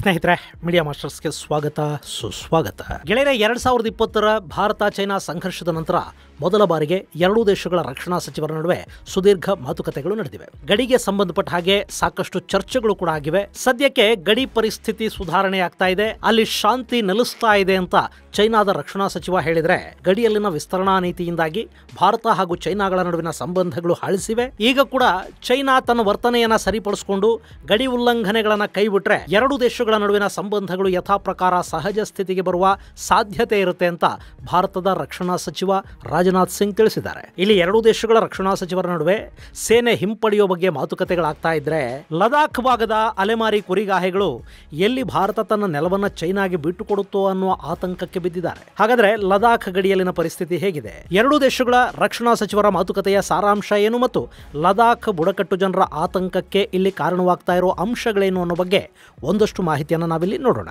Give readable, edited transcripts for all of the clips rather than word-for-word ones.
ಸ್ನೇಹಿತರೆ, ಮೀಡಿಯಾ ಮಾಸ್ಟರ್ಸ್ಗೆ ಸ್ವಾಗತ ಸುಸ್ವಾಗತ. ಗೆಳೆಯರೆ, 2020ರ ಭಾರತ ಚೈನಾ ಸಂಘರ್ಷದ ನಂತರ ಮೊದಲ ಬಾರಿಗೆ ಎರಡೂ ದೇಶಗಳ ರಕ್ಷಣಾ ಸಚಿವರ ನಡುವೆ ಸುದೀರ್ಘ ಮಾತುಕತೆಗಳು ನಡೆದಿವೆ. ಗಡಿಗೆ ಸಂಬಂಧಪಟ್ಟ ಹಾಗೆ ಸಾಕಷ್ಟು ಚರ್ಚೆಗಳು ಕೂಡ ಆಗಿವೆ. ಸದ್ಯಕ್ಕೆ ಗಡಿ ಪರಿಸ್ಥಿತಿ ಸುಧಾರಣೆ ಆಗ್ತಾ ಇದೆ, ಅಲ್ಲಿ ಶಾಂತಿ ನೆಲೆಸ್ತಾ ಇದೆ ಅಂತ ಚೈನಾದ ರಕ್ಷಣಾ ಸಚಿವ ಹೇಳಿದ್ರೆ, ಗಡಿಯಲ್ಲಿನ ವಿಸ್ತರಣಾ ನೀತಿಯಿಂದಾಗಿ ಭಾರತ ಹಾಗೂ ಚೈನಾಗಳ ನಡುವಿನ ಸಂಬಂಧಗಳು ಹಳಿಸಿವೆ. ಈಗ ಕೂಡ ಚೈನಾ ತನ್ನ ವರ್ತನೆಯನ್ನ ಸರಿಪಡಿಸಿಕೊಂಡು ಗಡಿ ಉಲ್ಲಂಘನೆಗಳನ್ನ ಕೈಬಿಟ್ರೆ ಎರಡು ದೇಶಗಳ ನಡುವಿನ ಸಂಬಂಧಗಳು ಯಥಾ ಪ್ರಕಾರ ಸಹಜ ಸ್ಥಿತಿಗೆ ಬರುವ ಸಾಧ್ಯತೆ ಇರುತ್ತೆ ಅಂತ ಭಾರತದ ರಕ್ಷಣಾ ಸಚಿವ ರಾಜನಾಥ್ ಸಿಂಗ್ ತಿಳಿಸಿದ್ದಾರೆ. ಇಲ್ಲಿ ಎರಡೂ ದೇಶಗಳ ರಕ್ಷಣಾ ಸಚಿವರ ನಡುವೆ ಸೇನೆ ಹಿಂಪಡೆಯುವ ಬಗ್ಗೆ ಮಾತುಕತೆಗಳಾಗ್ತಾ ಇದ್ರೆ, ಲದಾಖ್ ಭಾಗದ ಅಲೆಮಾರಿ ಕುರಿಗಾಹಿಗಳು ಎಲ್ಲಿ ಭಾರತ ತನ್ನ ನೆಲವನ್ನ ಚೈನಾಗೆ ಬಿಟ್ಟುಕೊಡುತ್ತೋ ಅನ್ನುವ ಆತಂಕಕ್ಕೆ ಬಿದ್ದಿದ್ದಾರೆ. ಹಾಗಾದ್ರೆ ಲದಾಖ್ ಗಡಿಯಲ್ಲಿನ ಪರಿಸ್ಥಿತಿ ಹೇಗಿದೆ? ಎರಡೂ ದೇಶಗಳ ರಕ್ಷಣಾ ಸಚಿವರ ಮಾತುಕತೆಯ ಸಾರಾಂಶ ಏನು ಮತ್ತು ಲದಾಖ್ ಬುಡಕಟ್ಟು ಜನರ ಆತಂಕಕ್ಕೆ ಇಲ್ಲಿ ಕಾರಣವಾಗ್ತಾ ಇರೋ ಅಂಶಗಳೇನು ಅನ್ನೋ ಬಗ್ಗೆ ಒಂದಷ್ಟು ಮಾಹಿತಿಯನ್ನು ನಾವಿಲ್ಲಿ ನೋಡೋಣ.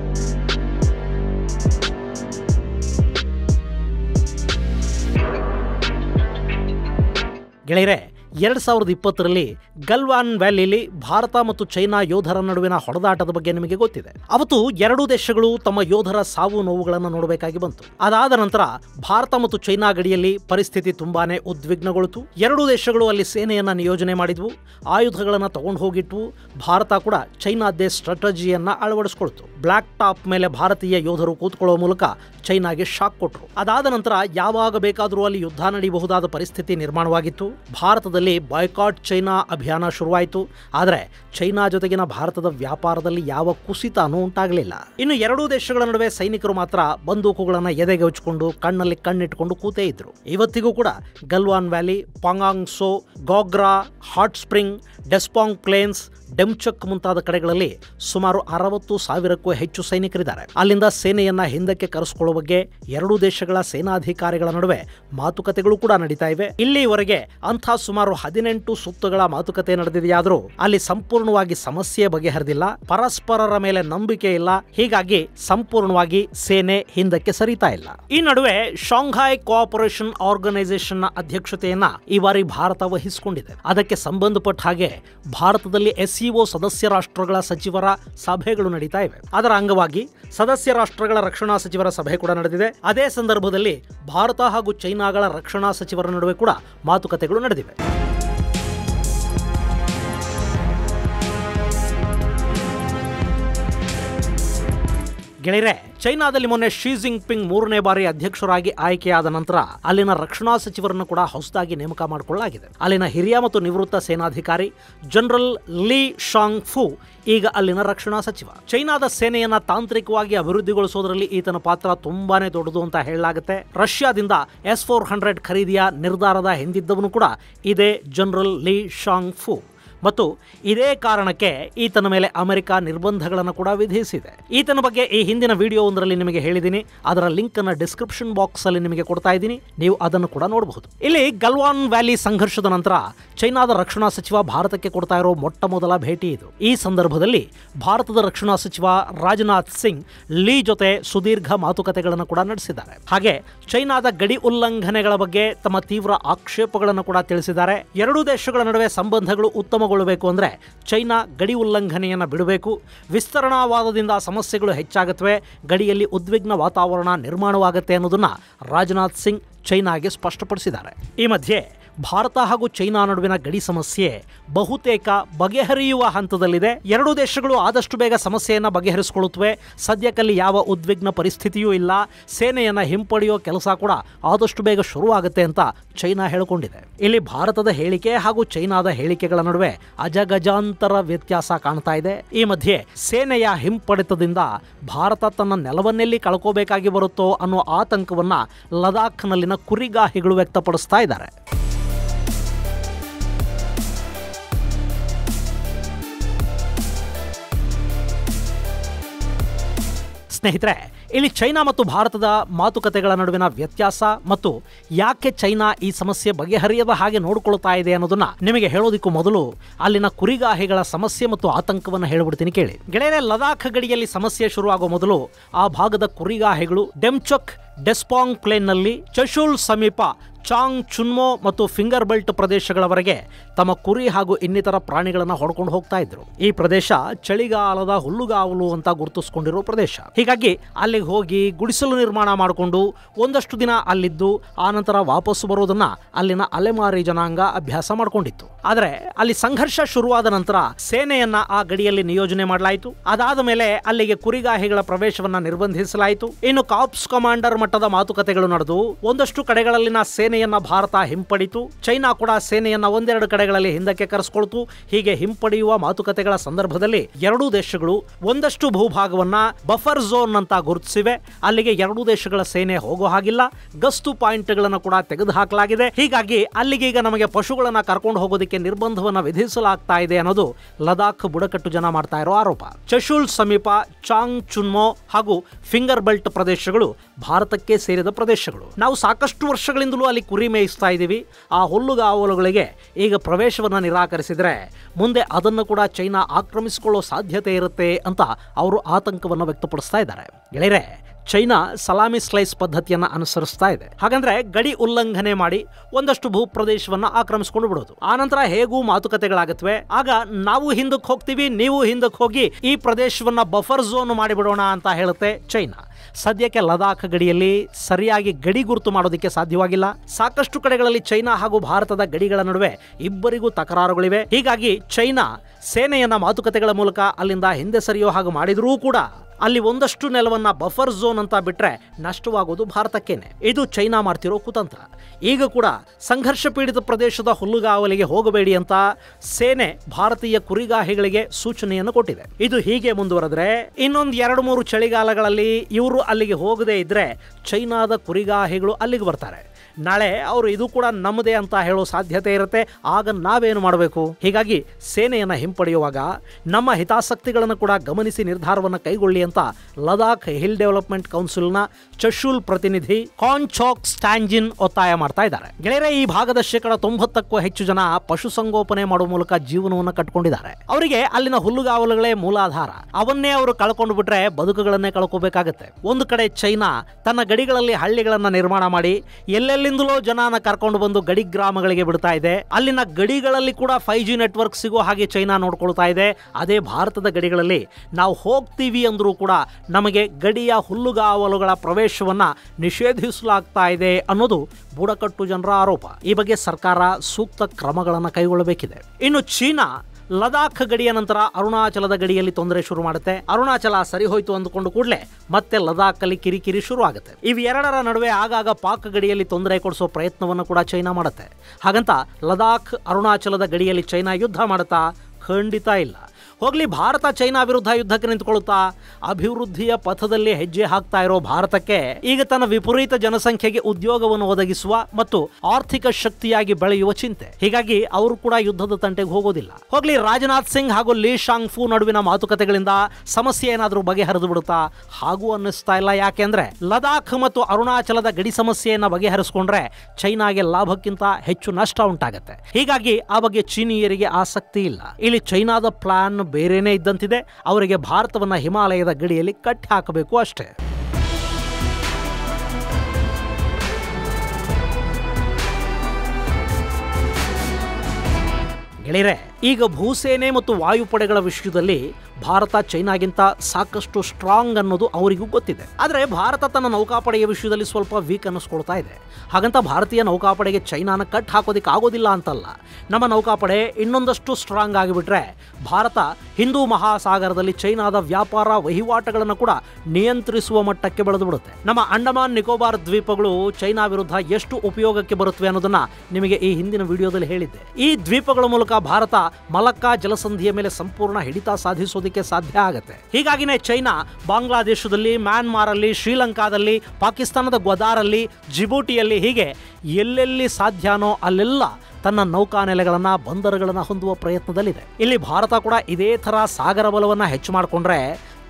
ಗೆಳೆಯರೆ, 2020ರಲ್ಲಿ ಗಲ್ವಾನ್ ವ್ಯಾಲಿಲಿ ಭಾರತ ಮತ್ತು ಚೈನಾ ಯೋಧರ ನಡುವಿನ ಹೊಡೆದಾಟದ ಬಗ್ಗೆ ನಿಮಗೆ ಗೊತ್ತಿದೆ. ಅವತ್ತು ಎರಡೂ ದೇಶಗಳು ತಮ್ಮ ಯೋಧರ ಸಾವು ನೋವುಗಳನ್ನು ನೋಡಬೇಕಾಗಿ ಬಂತು. ಅದಾದ ನಂತರ ಭಾರತ ಮತ್ತು ಚೈನಾ ಗಡಿಯಲ್ಲಿ ಪರಿಸ್ಥಿತಿ ತುಂಬಾನೇ ಉದ್ವಿಗ್ನಗೊಳಿತು. ಎರಡೂ ದೇಶಗಳು ಅಲ್ಲಿ ಸೇನೆಯನ್ನ ನಿಯೋಜನೆ ಮಾಡಿದ್ವು, ಆಯುಧಗಳನ್ನು ತಗೊಂಡು ಹೋಗಿಟ್ವು. ಭಾರತ ಕೂಡ ಚೈನಾದೇ ಸ್ಟ್ರಾಟಜಿಯನ್ನ ಅಳವಡಿಸಿಕೊಳ್ತು. ಬ್ಲಾಕ್ ಟಾಪ್ ಮೇಲೆ ಭಾರತೀಯ ಯೋಧರು ಕೂತ್ಕೊಳ್ಳುವ ಮೂಲಕ ಚೈನಾಗೆ ಶಾಕ್ ಕೊಟ್ಟರು. ಅದಾದ ನಂತರ ಯಾವಾಗ ಬೇಕಾದರೂ ಅಲ್ಲಿ ಯುದ್ಧ ನಡೆಯಬಹುದಾದ ಪರಿಸ್ಥಿತಿ ನಿರ್ಮಾಣವಾಗಿತ್ತು. ಭಾರತದಲ್ಲಿ ಬಾಯ್ಕಾಟ್ ಚೈನಾ ಅಭಿಯಾನ ಶುರುವಾಯಿತು. ಆದರೆ ಚೈನಾ ಜೊತೆಗಿನ ಭಾರತದ ವ್ಯಾಪಾರದಲ್ಲಿ ಯಾವ ಕುಸಿತನೂ ಉಂಟಾಗಲಿಲ್ಲ. ಇನ್ನು ಎರಡೂ ದೇಶಗಳ ನಡುವೆ ಸೈನಿಕರು ಮಾತ್ರ ಬಂದೂಕುಗಳನ್ನು ಎದೆಗೆ ಹಚ್ಚಿಕೊಂಡು ಕಣ್ಣಲ್ಲಿ ಕಣ್ಣಿಟ್ಕೊಂಡು ಕೂತೇ ಇದ್ರು. ಇವತ್ತಿಗೂ ಕೂಡ Galwan valley, Pangong Tso, Gogra, hot spring, Depsang plains, Demchok ಮುಂತಾದ ಕಡೆಗಳಲ್ಲಿ ಸುಮಾರು 60,000ಕ್ಕೂ ಹೆಚ್ಚು ಸೈನಿಕರಿದ್ದಾರೆ. ಅಲ್ಲಿಂದ ಸೇನೆಯನ್ನ ಹಿಂದಕ್ಕೆ ಕರೆಸಿಕೊಳ್ಳುವ ಬಗ್ಗೆ ಎರಡೂ ದೇಶಗಳ ಸೇನಾಧಿಕಾರಿಗಳ ನಡುವೆ ಮಾತುಕತೆಗಳು ಕೂಡ ನಡೀತಾ ಇವೆ. ಇಲ್ಲಿವರೆಗೆ ಅಂಥ ಸುಮಾರು 18 ಸುತ್ತುಗಳ ಮಾತುಕತೆ ನಡೆದಿದೆಯಾದರೂ ಅಲ್ಲಿ ಸಂಪೂರ್ಣವಾಗಿ ಸಮಸ್ಯೆ ಬಗೆಹರಿದಿಲ್ಲ. ಪರಸ್ಪರರ ಮೇಲೆ ನಂಬಿಕೆ ಇಲ್ಲ. ಹೀಗಾಗಿ ಸಂಪೂರ್ಣವಾಗಿ ಸೇನೆ ಹಿಂದಕ್ಕೆ ಸರಿತಾ ಇಲ್ಲ. ಈ ನಡುವೆ ಶಾಂಘೈ ಕೋಆಪರೇಷನ್ ಆರ್ಗನೈಸೇಷನ್ ನ ಅಧ್ಯಕ್ಷತೆಯನ್ನ ಈ ಬಾರಿ ಭಾರತ ವಹಿಸಿಕೊಂಡಿದೆ. ಅದಕ್ಕೆ ಸಂಬಂಧಪಟ್ಟ ಹಾಗೆ ಭಾರತದಲ್ಲಿ SCO ಸದಸ್ಯ ರಾಷ್ಟ್ರಗಳ ಸಚಿವರ ಸಭೆಗಳು ನಡೀತಾ ಇವೆ. ಅದರ ಅಂಗವಾಗಿ ಸದಸ್ಯ ರಾಷ್ಟ್ರಗಳ ರಕ್ಷಣಾ ಸಚಿವರ ಸಭೆ ಕೂಡ ನಡೆದಿದೆ. ಅದೇ ಸಂದರ್ಭದಲ್ಲಿ ಭಾರತ ಹಾಗೂ ಚೈನಾಗಳ ರಕ್ಷಣಾ ಸಚಿವರ ನಡುವೆ ಕೂಡ ಮಾತುಕತೆಗಳು ನಡೆದಿವೆ. ಗೆಳೆಯರೆ, ಚೈನಾದಲ್ಲಿ ಮೊನ್ನೆ ಶಿ ಜಿನ್ಪಿಂಗ್ 3ನೇ ಬಾರಿ ಅಧ್ಯಕ್ಷರಾಗಿ ಆಯ್ಕೆಯಾದ ನಂತರ ಅಲ್ಲಿನ ರಕ್ಷಣಾ ಸಚಿವರನ್ನು ಕೂಡ ಹೊಸದಾಗಿ ನೇಮಕ ಮಾಡಿಕೊಳ್ಳಲಾಗಿದೆ. ಅಲ್ಲಿನ ಹಿರಿಯ ಮತ್ತು ನಿವೃತ್ತ ಸೇನಾಧಿಕಾರಿ ಜನರಲ್ ಲೀ ಶಾಂಗ್ ಫು ಈಗ ಅಲ್ಲಿನ ರಕ್ಷಣಾ ಸಚಿವ. ಚೈನಾದ ಸೇನೆಯನ್ನ ತಾಂತ್ರಿಕವಾಗಿ ಅಭಿವೃದ್ಧಿಗೊಳಿಸೋದ್ರಲ್ಲಿ ಈತನ ಪಾತ್ರ ತುಂಬಾನೇ ದೊಡ್ಡದು ಅಂತ ಹೇಳಲಾಗುತ್ತೆ. ರಷ್ಯಾದಿಂದ S-400 ಖರೀದಿಯ ನಿರ್ಧಾರದ ಹಿಂದಿದ್ದವನು ಕೂಡ ಇದೇ ಜನರಲ್ ಲೀ ಶಾಂಗ್ ಫು. ಮತ್ತು ಇದೇ ಕಾರಣಕ್ಕೆ ಈತನ ಮೇಲೆ ಅಮೆರಿಕ ನಿರ್ಬಂಧಗಳನ್ನು ಕೂಡ ವಿಧಿಸಿದೆ. ಈತನ ಬಗ್ಗೆ ಈ ಹಿಂದಿನ ವಿಡಿಯೋ ಒಂದರಲ್ಲಿ ನಿಮಗೆ ಹೇಳಿದ್ದೀನಿ. ಅದರ ಲಿಂಕ್ ಅನ್ನು ಡಿಸ್ಕ್ರಿಪ್ಷನ್ ಬಾಕ್ಸ್ ಅಲ್ಲಿ ನಿಮಗೆ ಕೊಡ್ತಾ ಇದ್ದೀನಿ, ನೀವು ಅದನ್ನು ಕೂಡ ನೋಡಬಹುದು. ಇಲ್ಲಿ ಗಲ್ವಾನ್ ವ್ಯಾಲಿ ಸಂಘರ್ಷದ ನಂತರ ಚೈನಾದ ರಕ್ಷಣಾ ಸಚಿವ ಭಾರತಕ್ಕೆ ಕೊಡ್ತಾ ಇರೋ ಮೊಟ್ಟ ಮೊದಲ ಭೇಟಿ ಇದು. ಈ ಸಂದರ್ಭದಲ್ಲಿ ಭಾರತದ ರಕ್ಷಣಾ ಸಚಿವ ರಾಜನಾಥ್ ಸಿಂಗ್ ಲೀ ಜೊತೆ ಸುದೀರ್ಘ ಮಾತುಕತೆಗಳನ್ನು ಕೂಡ ನಡೆಸಿದ್ದಾರೆ. ಹಾಗೆ ಚೈನಾದ ಗಡಿ ಉಲ್ಲಂಘನೆಗಳ ಬಗ್ಗೆ ತಮ್ಮ ತೀವ್ರ ಆಕ್ಷೇಪಗಳನ್ನು ಕೂಡ ತಿಳಿಸಿದ್ದಾರೆ. ಎರಡೂ ದೇಶಗಳ ನಡುವೆ ಸಂಬಂಧಗಳು ಉತ್ತಮಗೊಳ್ಳಬೇಕು ಅಂದ್ರೆ ಚೈನಾ ಗಡಿ ಉಲ್ಲಂಘನೆಯನ್ನು ಬಿಡಬೇಕು. ವಿಸ್ತರಣಾವಾದದಿಂದ ಸಮಸ್ಯೆಗಳು ಹೆಚ್ಚಾಗುತ್ತವೆ, ಗಡಿಯಲ್ಲಿ ಉದ್ವಿಗ್ನ ವಾತಾವರಣ ನಿರ್ಮಾಣವಾಗುತ್ತೆ ಅನ್ನೋದನ್ನ ರಾಜನಾಥ್ ಸಿಂಗ್ ಚೈನಾಗೆ ಸ್ಪಷ್ಟಪಡಿಸಿದ್ದಾರೆ. ಈ ಮಧ್ಯೆ ಭಾರತ ಹಾಗೂ ಚೈನಾ ನಡುವಿನ ಗಡಿ ಸಮಸ್ಯೆ ಬಹುತೇಕ ಬಗೆಹರಿಯುವ ಹಂತದಲ್ಲಿದೆ. ಎರಡೂ ದೇಶಗಳು ಆದಷ್ಟು ಬೇಗ ಸಮಸ್ಯೆಯನ್ನು ಬಗೆಹರಿಸಿಕೊಳ್ಳುತ್ತವೆ. ಸದ್ಯಕ್ಕಲ್ಲಿ ಯಾವ ಉದ್ವಿಗ್ನ ಪರಿಸ್ಥಿತಿಯೂ ಇಲ್ಲ. ಸೇನೆಯನ್ನ ಹಿಂಪಡೆಯೋ ಕೆಲಸ ಕೂಡ ಆದಷ್ಟು ಬೇಗ ಶುರುವಾಗುತ್ತೆ ಅಂತ ಚೈನಾ ಹೇಳಿಕೊಂಡಿದೆ. ಇಲ್ಲಿ ಭಾರತದ ಹೇಳಿಕೆ ಹಾಗೂ ಚೈನಾದ ಹೇಳಿಕೆಗಳ ನಡುವೆ ಅಜಗಜಾಂತರ ವ್ಯತ್ಯಾಸ ಕಾಣ್ತಾ ಇದೆ. ಈ ಮಧ್ಯೆ ಸೇನೆಯ ಹಿಂಪಡೆತದಿಂದ ಭಾರತ ತನ್ನ ನೆಲವನ್ನೆಲ್ಲಿ ಕಳ್ಕೋಬೇಕಾಗಿ ಬರುತ್ತೋ ಅನ್ನೋ ಆತಂಕವನ್ನ ಲದಾಖ್ನಲ್ಲಿನ ಕುರಿಗಾಹಿಗಳು ವ್ಯಕ್ತಪಡಿಸ್ತಾ ಇದ್ದಾರೆ. ಸ್ನೇಹಿತರೆ, ಇಲ್ಲಿ ಚೈನಾ ಮತ್ತು ಭಾರತದ ಮಾತುಕತೆಗಳ ನಡುವಿನ ವ್ಯತ್ಯಾಸ ಮತ್ತು ಯಾಕೆ ಚೈನಾ ಈ ಸಮಸ್ಯೆ ಬಗೆಹರಿಯದ ಹಾಗೆ ನೋಡಿಕೊಳ್ತಾ ಇದೆ ಅನ್ನೋದನ್ನ ನಿಮಗೆ ಹೇಳೋದಕ್ಕೂ ಮೊದಲು ಅಲ್ಲಿನ ಕುರಿಗಾಹಿಗಳ ಸಮಸ್ಯೆ ಮತ್ತು ಆತಂಕವನ್ನು ಹೇಳಿಬಿಡ್ತೀನಿ ಕೇಳಿ. ಗೆಳೆಯರೆ, ಲದಾಖ್ ಗಡಿಯಲ್ಲಿ ಸಮಸ್ಯೆ ಶುರುವಾಗುವ ಮೊದಲು ಆ ಭಾಗದ ಕುರಿಗಾಹಿಗಳು ಡೆಮ್ಚಕ್ ಡೆಸ್ಪಾಂಗ್ ಪ್ಲೇನ್ನಲ್ಲಿ ಚಶುಲ್ ಸಮೀಪ ಚಾಂಗ್ ಚುನ್ಮೋ ಮತ್ತು ಫಿಂಗರ್ ಬೆಲ್ಟ್ ಪ್ರದೇಶಗಳವರೆಗೆ ತಮ್ಮ ಕುರಿ ಹಾಗೂ ಇನ್ನಿತರ ಪ್ರಾಣಿಗಳನ್ನು ಹೊಡ್ಕೊಂಡು ಹೋಗ್ತಾ ಇದ್ರು. ಈ ಪ್ರದೇಶ ಚಳಿಗಾಲದ ಹುಲ್ಲುಗಾವಲು ಅಂತ ಗುರುತಿಸಿಕೊಂಡಿರೋ ಪ್ರದೇಶ. ಹೀಗಾಗಿ ಅಲ್ಲಿಗೆ ಹೋಗಿ ಗುಡಿಸಲು ನಿರ್ಮಾಣ ಮಾಡಿಕೊಂಡು ಒಂದಷ್ಟು ದಿನ ಅಲ್ಲಿದ್ದು ಆನಂತರ ವಾಪಸ್ಸು ಬರೋದನ್ನ ಅಲ್ಲಿನ ಅಲೆಮಾರಿ ಜನಾಂಗ ಅಭ್ಯಾಸ ಮಾಡಿಕೊಂಡಿತ್ತು. ಆದರೆ ಅಲ್ಲಿ ಸಂಘರ್ಷ ಶುರುವಾದ ನಂತರ ಸೇನೆಯನ್ನ ಆ ಗಡಿಯಲ್ಲಿ ನಿಯೋಜನೆ ಮಾಡಲಾಯಿತು. ಅದಾದ ಮೇಲೆ ಅಲ್ಲಿಗೆ ಕುರಿಗಾಹಿಗಳ ಪ್ರವೇಶವನ್ನ ನಿರ್ಬಂಧಿಸಲಾಯಿತು. ಇನ್ನು ಕಾರ್ಪ್ಸ್ ಕಮಾಂಡರ್ ಮಟ್ಟದ ಮಾತುಕತೆಗಳು ನಡೆದು ಒಂದಷ್ಟು ಕಡೆಗಳಲ್ಲಿನ ಸೇನೆಯನ್ನ ಭಾರತ ಹಿಂಪಡಿತು. ಚೈನಾ ಕೂಡ ಸೇನೆಯನ್ನ ಒಂದೆರಡು ಕಡೆಗಳಲ್ಲಿ ಹಿಂದಕ್ಕೆ ಕರೆಸಿಕೊಳ್ತು. ಹೀಗೆ ಹಿಂಪಡೆಯುವ ಮಾತುಕತೆಗಳ ಸಂದರ್ಭದಲ್ಲಿ ಎರಡೂ ದೇಶಗಳು ಒಂದಷ್ಟು ಭೂಭಾಗವನ್ನ ಬಫರ್ ಝೋನ್ ಅಂತ ಗುರುತಿಸಿವೆ. ಅಲ್ಲಿಗೆ ಎರಡೂ ದೇಶಗಳ ಸೇನೆ ಹೋಗೋ ಹಾಗಿಲ್ಲ. ಗಸ್ತು ಪಾಯಿಂಟ್ಗಳನ್ನು ಕೂಡ ತೆಗೆದುಹಾಕಲಾಗಿದೆ. ಹೀಗಾಗಿ ಅಲ್ಲಿಗೆ ಈಗ ನಮಗೆ ಪಶುಗಳನ್ನ ಕರ್ಕೊಂಡು ಹೋಗೋದಕ್ಕೆ ನಿರ್ಬಂಧವನ್ನ ವಿಧಿಸಲಾಗ್ತಾ ಇದೆ ಅನ್ನೋದು ಲದಾಖ್ ಬುಡಕಟ್ಟು ಜನ ಮಾಡ್ತಾ ಇರೋ ಆರೋಪ. ಚಶುಲ್ ಸಮೀಪ ಚಾಂಗ್ ಚುನ್ಮೋ ಹಾಗೂ ಫಿಂಗರ್ ಬೆಲ್ಟ್ ಪ್ರದೇಶಗಳು ಭಾರತಕ್ಕೆ ಸೇರಿದ ಪ್ರದೇಶಗಳು. ನಾವು ಸಾಕಷ್ಟು ವರ್ಷಗಳಿಂದಲೂ ಅಲ್ಲಿ ಕುರಿ ಮೇಯಿಸ್ತಾ ಇದ್ದೀವಿ. ಆ ಹುಲ್ಲುಗಾವಲುಗಳಿಗೆ ಈಗ ಪ್ರವೇಶವನ್ನು ನಿರಾಕರಿಸಿದರೆ ಮುಂದೆ ಅದನ್ನು ಕೂಡ ಚೈನಾ ಆಕ್ರಮಿಸಿಕೊಳ್ಳೋ ಸಾಧ್ಯತೆ ಇರುತ್ತೆ ಅಂತ ಅವರು ಆತಂಕವನ್ನು ವ್ಯಕ್ತಪಡಿಸ್ತಾ ಇದ್ದಾರೆ. ಗೆಳೆಯರೆ, ಚೈನಾ ಸಲಾಮಿ ಸ್ಲೈಸ್ ಪದ್ಧತಿಯನ್ನು ಅನುಸರಿಸ್ತಾ ಇದೆ. ಹಾಗಂದ್ರೆ ಗಡಿ ಉಲ್ಲಂಘನೆ ಮಾಡಿ ಒಂದಷ್ಟು ಭೂಪ್ರದೇಶವನ್ನು ಆಕ್ರಮಿಸಿಕೊಂಡು ಬಿಡೋದು. ಆನಂತರ ಹೇಗೂ ಮಾತುಕತೆಗಳಾಗತ್ವೆ. ಆಗ ನಾವು ಹಿಂದಕ್ಕೆ ಹೋಗ್ತೀವಿ, ನೀವು ಹಿಂದಕ್ಕೆ ಹೋಗಿ ಈ ಪ್ರದೇಶವನ್ನ ಬಫರ್ ಝೋನ್ ಮಾಡಿಬಿಡೋಣ ಅಂತ ಹೇಳುತ್ತೆ ಚೈನಾ. ಸದ್ಯಕ್ಕೆ ಲದಾಖ್ ಗಡಿಯಲ್ಲಿ ಸರಿಯಾಗಿ ಗಡಿ ಗುರುತು ಮಾಡೋದಕ್ಕೆ ಸಾಧ್ಯವಾಗಿಲ್ಲ. ಸಾಕಷ್ಟು ಕಡೆಗಳಲ್ಲಿ ಚೈನಾ ಹಾಗೂ ಭಾರತದ ಗಡಿಗಳ ನಡುವೆ ಇಬ್ಬರಿಗೂ ತಕರಾರುಗಳಿವೆ. ಹೀಗಾಗಿ ಚೈನಾ ಸೇನೆಯನ್ನ ಮಾತುಕತೆಗಳ ಮೂಲಕ ಅಲ್ಲಿಂದ ಹಿಂದೆ ಸರಿಯೋ ಹಾಗೆ ಮಾಡಿದ್ರೂ ಕೂಡ ಅಲ್ಲಿ ಒಂದಷ್ಟು ನೆಲವನ್ನ ಬಫರ್ ಝೋನ್ ಅಂತ ಬಿಟ್ರೆ ನಷ್ಟವಾಗೋದು ಭಾರತಕ್ಕೇನೆ. ಇದು ಚೈನಾ ಮಾಡ್ತಿರೋ ಕುತಂತ್ರ. ಈಗ ಕೂಡ ಸಂಘರ್ಷ ಪೀಡಿತ ಪ್ರದೇಶದ ಹುಲ್ಲುಗಾವಲಿಗೆ ಹೋಗಬೇಡಿ ಅಂತ ಸೇನೆ ಭಾರತೀಯ ಕುರಿಗಾಹಿಗಳಿಗೆ ಸೂಚನೆಯನ್ನು ಕೊಟ್ಟಿದೆ. ಇದು ಹೀಗೆ ಮುಂದುವರೆದ್ರೆ ಇನ್ನೊಂದು 2-3 ಚಳಿಗಾಲಗಳಲ್ಲಿ ಇವರು ಅಲ್ಲಿಗೆ ಹೋಗದೇ ಇದ್ರೆ ಚೈನಾದ ಕುರಿಗಾಹಿಗಳು ಅಲ್ಲಿಗೆ ಬರ್ತಾರೆ. ನಾಳೆ ಅವರು ಇದು ಕೂಡ ನಮ್ಮದೇ ಅಂತ ಹೇಳೋ ಸಾಧ್ಯತೆ ಇರುತ್ತೆ. ಆಗ ನಾವೇನು ಮಾಡಬೇಕು? ಹೀಗಾಗಿ ಸೇನೆಯನ್ನು ಹಿಂಪಡೆಯುವಾಗ ನಮ್ಮ ಹಿತಾಸಕ್ತಿಗಳನ್ನು ಕೂಡ ಗಮನಿಸಿ ನಿರ್ಧಾರವನ್ನು ಕೈಗೊಳ್ಳಿ ಅಂತ ಲದಾಖ್ ಹಿಲ್ ಡೆವಲಪ್ಮೆಂಟ್ ಕೌನ್ಸಿಲ್ನ ಚಶುಲ್ ಪ್ರತಿನಿಧಿ ಕಾನ್ಚಾಕ್ ಸ್ಟ್ಯಾಂಜಿನ್ ಒತ್ತಾಯ ಮಾಡ್ತಾ ಇದ್ದಾರೆ. ಗೆಳೆಯರೆ, ಈ ಭಾಗದ 90%ಕ್ಕೂ ಹೆಚ್ಚು ಜನ ಪಶುಸಂಗೋಪನೆ ಮಾಡುವ ಮೂಲಕ ಜೀವನವನ್ನು ಕಟ್ಕೊಂಡಿದ್ದಾರೆ. ಅವರಿಗೆ ಅಲ್ಲಿನ ಹುಲ್ಲುಗಾವಲುಗಳೇ ಮೂಲಾಧಾರ. ಅವನ್ನೇ ಅವರು ಕಳ್ಕೊಂಡು ಬಿಟ್ರೆ ಬದುಕುಗಳನ್ನೇ ಕಳ್ಕೋಬೇಕಾಗತ್ತೆ. ಒಂದು ಕಡೆ ಚೈನಾ ತನ್ನ ಗಡಿಗಳಲ್ಲಿ ಹಳ್ಳಿಗಳನ್ನ ನಿರ್ಮಾಣ ಮಾಡಿ ಎಲ್ಲೆಲ್ಲಿಂದಲೋ ಜನನ ಕರ್ಕೊಂಡು ಬಂದು ಗಡಿ ಗ್ರಾಮಗಳಿಗೆ ಬಿಡ್ತಾ ಇದೆ. ಅಲ್ಲಿನ ಗಡಿಗಳಲ್ಲಿ ಕೂಡ 5G ನೆಟ್ವರ್ಕ್ ಸಿಗೋ ಹಾಗೆ ಚೈನಾ ನೋಡ್ಕೊಳ್ತಾ ಇದೆ. ಅದೇ ಭಾರತದ ಗಡಿಗಳಲ್ಲಿ ನಾವು ಹೋಗ್ತೀವಿ ಅಂದ್ರೂ ಕೂಡ ನಮಗೆ ಗಡಿಯ ಹುಲ್ಲುಗಾವಲುಗಳ ಪ್ರವೇಶವನ್ನ ನಿಷೇಧಿಸಲಾಗ್ತಾ ಇದೆ ಅನ್ನೋದು ಬುಡಕಟ್ಟು ಜನರ ಆರೋಪ. ಈ ಬಗ್ಗೆ ಸರ್ಕಾರ ಸೂಕ್ತ ಕ್ರಮಗಳನ್ನು ಕೈಗೊಳ್ಳಬೇಕಿದೆ. ಇನ್ನು ಚೀನಾ ಲದಾಖ್ ಗಡಿಯ ನಂತರ ಅರುಣಾಚಲದ ಗಡಿಯಲ್ಲಿ ತೊಂದರೆ ಶುರು ಮಾಡುತ್ತೆ. ಅರುಣಾಚಲ ಸರಿ ಹೋಯ್ತು ಅಂದುಕೊಂಡು ಕೂಡಲೇ ಮತ್ತೆ ಲದಾಖ್ ಅಲ್ಲಿ ಕಿರಿಕಿರಿ ಶುರು ಆಗುತ್ತೆ. ಇವೆರಡರ ನಡುವೆ ಆಗಾಗ ಪಾಕ್ ಗಡಿಯಲ್ಲಿ ತೊಂದರೆ ಕೊಡಿಸೋ ಪ್ರಯತ್ನವನ್ನು ಕೂಡ ಚೈನಾ ಮಾಡುತ್ತೆ. ಹಾಗಂತ ಲದಾಖ್ ಅರುಣಾಚಲದ ಗಡಿಯಲ್ಲಿ ಚೈನಾ ಯುದ್ಧ ಮಾಡುತ್ತಾ? ಖಂಡಿತ ಇಲ್ಲ. ಹೋಗ್ಲಿ, ಭಾರತ ಚೈನಾ ವಿರುದ್ಧ ಯುದ್ಧಕ್ಕೆ ನಿಂತುಕೊಳ್ಳುತ್ತಾ? ಅಭಿವೃದ್ಧಿಯ ಪಥದಲ್ಲಿ ಹೆಜ್ಜೆ ಹಾಕ್ತಾ ಇರೋ ಭಾರತಕ್ಕೆ ಈಗ ತನ್ನ ವಿಪರೀತ ಜನಸಂಖ್ಯೆಗೆ ಉದ್ಯೋಗವನ್ನು ಒದಗಿಸುವ ಮತ್ತು ಆರ್ಥಿಕ ಶಕ್ತಿಯಾಗಿ ಬೆಳೆಯುವ ಚಿಂತೆ. ಹೀಗಾಗಿ ಅವರು ಕೂಡ ಯುದ್ಧದ ತಂಟೆಗೆ ಹೋಗೋದಿಲ್ಲ. ಹೋಗ್ಲಿ, ರಾಜನಾಥ್ ಸಿಂಗ್ ಹಾಗೂ ಲೀ ಶಾಂಗ್ ಫು ನಡುವಿನ ಮಾತುಕತೆಗಳಿಂದ ಸಮಸ್ಯೆ ಏನಾದರೂ ಬಗೆಹರಿದು ಬಿಡುತ್ತಾ? ಹಾಗೂ ಅನ್ನಿಸ್ತಾ ಇಲ್ಲ. ಯಾಕೆಂದ್ರೆ ಲದಾಖ್ ಮತ್ತು ಅರುಣಾಚಲದ ಗಡಿ ಸಮಸ್ಯೆಯನ್ನ ಬಗೆಹರಿಸಿಕೊಂಡ್ರೆ ಚೈನಾಗೆ ಲಾಭಕ್ಕಿಂತ ಹೆಚ್ಚು ನಷ್ಟ ಉಂಟಾಗತ್ತೆ. ಹೀಗಾಗಿ ಆ ಬಗ್ಗೆ ಚೀನಿಯರಿಗೆ ಆಸಕ್ತಿ ಇಲ್ಲ. ಇಲ್ಲಿ ಚೈನಾದ ಪ್ಲಾನ್ ಬೇರೆನೇ ಇದ್ದಂತಿದೆ. ಅವರಿಗೆ ಭಾರತವನ್ನ ಹಿಮಾಲಯದ ಗಡಿಯಲ್ಲಿ ಕಟ್ಟಿ ಹಾಕಬೇಕು ಅಷ್ಟೇ. ಗೆಳೆಯರೆ, ಈಗ ಭೂಸೇನೆ ಮತ್ತು ವಾಯುಪಡೆಗಳ ವಿಷಯದಲ್ಲಿ ಭಾರತ ಚೈನಾಗಿಂತ ಸಾಕಷ್ಟು ಸ್ಟ್ರಾಂಗ್ ಅನ್ನೋದು ಅವರಿಗೂ ಗೊತ್ತಿದೆ. ಆದರೆ ಭಾರತ ತನ್ನ ನೌಕಾಪಡೆಯ ವಿಷಯದಲ್ಲಿ ಸ್ವಲ್ಪ ವೀಕ್ ಅನ್ನಿಸ್ಕೊಳ್ತಾ ಇದೆ. ಹಾಗಂತ ಭಾರತೀಯ ನೌಕಾಪಡೆಗೆ ಚೈನಾನ ಕಟ್ ಹಾಕೋದಿಕ್ಕೆ ಆಗೋದಿಲ್ಲ ಅಂತಲ್ಲ. ನಮ್ಮ ನೌಕಾಪಡೆ ಇನ್ನೊಂದಷ್ಟು ಸ್ಟ್ರಾಂಗ್ ಆಗಿಬಿಟ್ರೆ ಭಾರತ ಹಿಂದೂ ಮಹಾಸಾಗರದಲ್ಲಿ ಚೈನಾದ ವ್ಯಾಪಾರ ವಹಿವಾಟುಗಳನ್ನು ಕೂಡ ನಿಯಂತ್ರಿಸುವ ಮಟ್ಟಕ್ಕೆ ಬೆಳೆದು ಬಿಡುತ್ತೆ. ನಮ್ಮ ಅಂಡಮಾನ್ ನಿಕೋಬಾರ್ ದ್ವೀಪಗಳು ಚೈನಾ ವಿರುದ್ಧ ಎಷ್ಟು ಉಪಯೋಗಕ್ಕೆ ಬರುತ್ತವೆ ಅನ್ನೋದನ್ನ ನಿಮಗೆ ಈ ಹಿಂದಿನ ವಿಡಿಯೋದಲ್ಲಿ ಹೇಳಿದ್ದೆ. ಈ ದ್ವೀಪಗಳ ಮೂಲಕ ಭಾರತ ಮಲಕ್ಕಾ ಜಲಸಂಧಿಯ ಮೇಲೆ ಸಂಪೂರ್ಣ ಹಿಡಿತ ಸಾಧಿಸೋದಕ್ಕೆ ಸಾಧ್ಯ ಆಗುತ್ತೆ. ಹೀಗಾಗಿನೇ ಚೈನಾ ಬಾಂಗ್ಲಾದೇಶದಲ್ಲಿ, ಮ್ಯಾನ್ಮಾರ್ ಅಲ್ಲಿ, ಶ್ರೀಲಂಕಾದಲ್ಲಿ, ಪಾಕಿಸ್ತಾನದ ಗ್ವದಾರಲ್ಲಿ, ಜಿಬೂಟಿಯಲ್ಲಿ ಹೀಗೆ ಎಲ್ಲೆಲ್ಲಿ ಸಾಧ್ಯನೋ ಅಲ್ಲೆಲ್ಲ ತನ್ನ ನೌಕಾನೆಲೆಗಳನ್ನ, ಬಂದರುಗಳನ್ನ ಹೊಂದುವ ಪ್ರಯತ್ನದಲ್ಲಿದೆ. ಇಲ್ಲಿ ಭಾರತ ಕೂಡ ಇದೇ ತರ ಸಾಗರ ಬಲವನ್ನ ಹೆಚ್ಚು ಮಾಡಿಕೊಂಡ್ರೆ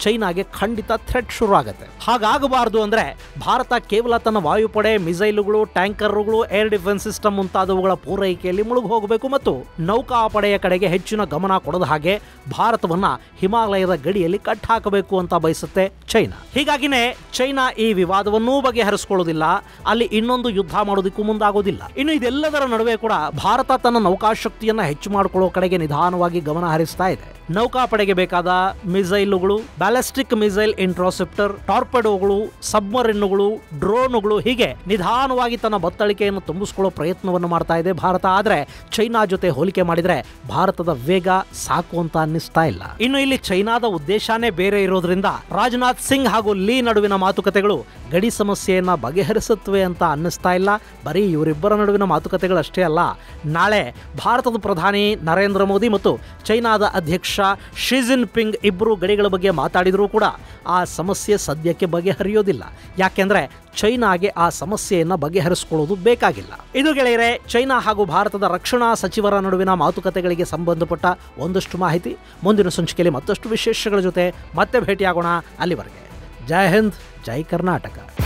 ಚೈನಾಗೆ ಖಂಡಿತ ಥ್ರೆಟ್ ಶುರು ಆಗುತ್ತೆ. ಹಾಗಾಗಬಾರದು ಅಂದ್ರೆ ಭಾರತ ಕೇವಲ ತನ್ನ ವಾಯುಪಡೆ, ಮಿಸೈಲುಗಳು, ಟ್ಯಾಂಕರ್ಗಳು, ಏರ್ ಡಿಫೆನ್ಸ್ ಸಿಸ್ಟಮ್ ಮುಂತಾದವುಗಳ ಪೂರೈಕೆಯಲ್ಲಿ ಮುಳುಗಿ ಹೋಗಬೇಕು ಮತ್ತು ನೌಕಾಪಡೆಯ ಕಡೆಗೆ ಹೆಚ್ಚಿನ ಗಮನ ಕೊಡದ ಹಾಗೆ ಭಾರತವನ್ನ ಹಿಮಾಲಯದ ಗಡಿಯಲ್ಲಿ ಕಟ್ ಹಾಕಬೇಕು ಅಂತ ಬಯಸುತ್ತೆ ಚೈನಾ. ಹೀಗಾಗಿನೇ ಚೈನಾ ಈ ವಿವಾದವನ್ನೂ ಬಗೆಹರಿಸಿಕೊಳ್ಳೋದಿಲ್ಲ, ಅಲ್ಲಿ ಇನ್ನೊಂದು ಯುದ್ಧ ಮಾಡೋದಕ್ಕೂ ಮುಂದಾಗೋದಿಲ್ಲ. ಇನ್ನು ಇದೆಲ್ಲದರ ನಡುವೆ ಕೂಡ ಭಾರತ ತನ್ನ ನೌಕಾಶಕ್ತಿಯನ್ನ ಹೆಚ್ಚು ಮಾಡಿಕೊಳ್ಳೋ ಕಡೆಗೆ ನಿಧಾನವಾಗಿ ಗಮನ ಹರಿಸ್ತಾ ಇದೆ. ನೌಕಾಪಡೆಗೆ ಬೇಕಾದ ಮಿಸೈಲುಗಳು, ಬ್ಯಾಲಿಸ್ಟಿಕ್ ಮಿಸೈಲ್ ಇಂಟ್ರಾಸೆಪ್ಟರ್, ಟಾರ್ಪೆಡೋಗಳು, ಸಬ್ಮರಿನ್ಗಳು, ಡ್ರೋನ್ಗಳು, ಹೀಗೆ ನಿಧಾನವಾಗಿ ತನ್ನ ಬತ್ತಳಿಕೆಯನ್ನು ತುಂಬಿಸಿಕೊಳ್ಳೋ ಪ್ರಯತ್ನವನ್ನು ಮಾಡ್ತಾ ಇದೆ ಭಾರತ. ಆದ್ರೆ ಚೈನಾ ಜೊತೆ ಹೋಲಿಕೆ ಮಾಡಿದ್ರೆ ಭಾರತದ ವೇಗ ಸಾಕು ಅಂತ ಅನ್ನಿಸ್ತಾ ಇಲ್ಲ. ಇನ್ನು ಇಲ್ಲಿ ಚೈನಾದ ಉದ್ದೇಶನೇ ಬೇರೆ ಇರೋದ್ರಿಂದ ರಾಜನಾಥ್ ಸಿಂಗ್ ಹಾಗೂ ಲೀ ನಡುವಿನ ಮಾತುಕತೆಗಳು ಗಡಿ ಸಮಸ್ಯೆಯನ್ನ ಬಗೆಹರಿಸುತ್ತವೆ ಅಂತ ಅನ್ನಿಸ್ತಾ ಇಲ್ಲ. ಬರೀ ಇವರಿಬ್ಬರ ನಡುವಿನ ಮಾತುಕತೆಗಳಷ್ಟೇ ಅಲ್ಲ, ನಾಳೆ ಭಾರತದ ಪ್ರಧಾನಿ ನರೇಂದ್ರ ಮೋದಿ ಮತ್ತು ಚೈನಾದ ಅಧ್ಯಕ್ಷ ಶಿ ಜಿನ್ಪಿಂಗ್ ಇಬ್ಬರು ಗಡಿಗಳ ಬಗ್ಗೆ ಮಾತಾಡಿದರೂ ಕೂಡ ಆ ಸಮಸ್ಯೆ ಸದ್ಯಕ್ಕೆ ಬಗೆಹರಿಯೋದಿಲ್ಲ. ಯಾಕೆಂದ್ರೆ ಚೈನಾಗೆ ಆ ಸಮಸ್ಯೆಯನ್ನು ಬಗೆಹರಿಸಿಕೊಳ್ಳೋದು ಬೇಕಾಗಿಲ್ಲ. ಇದು ಗೆಳೆಯರೆ, ಚೈನಾ ಹಾಗೂ ಭಾರತದ ರಕ್ಷಣಾ ಸಚಿವರ ನಡುವಿನ ಮಾತುಕತೆಗಳಿಗೆ ಸಂಬಂಧಪಟ್ಟ ಒಂದಷ್ಟು ಮಾಹಿತಿ. ಮುಂದಿನ ಸಂಚಿಕೆಯಲ್ಲಿ ಮತ್ತಷ್ಟು ವಿಶೇಷಗಳ ಜೊತೆ ಮತ್ತೆ ಭೇಟಿಯಾಗೋಣ. ಅಲ್ಲಿವರೆಗೆ ಜೈ ಹಿಂದ್, ಜೈ ಕರ್ನಾಟಕ.